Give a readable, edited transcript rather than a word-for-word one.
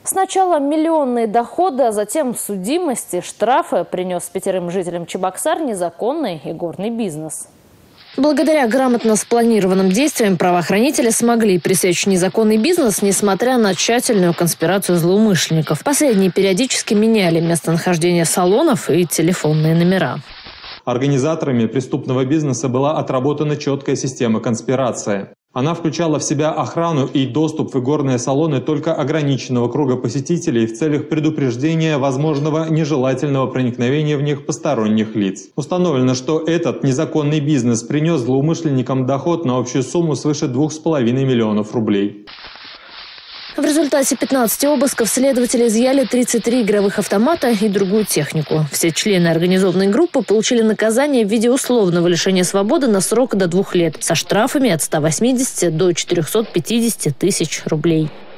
Сначала миллионные доходы, а затем судимости, штрафы принес 5 жителям Чебоксар незаконный игорный бизнес. Благодаря грамотно спланированным действиям правоохранители смогли пресечь незаконный бизнес, несмотря на тщательную конспирацию злоумышленников. Последние периодически меняли местонахождение салонов и телефонные номера. Организаторами преступного бизнеса была отработана четкая система конспирации. Она включала в себя охрану и доступ в игорные салоны только ограниченного круга посетителей в целях предупреждения возможного нежелательного проникновения в них посторонних лиц. Установлено, что этот незаконный бизнес принес злоумышленникам доход на общую сумму свыше 2,5 миллионов рублей. В результате 15 обысков следователи изъяли 33 игровых автомата и другую технику. Все члены организованной группы получили наказание в виде условного лишения свободы на срок до 2 лет со штрафами от 180 до 450 тысяч рублей.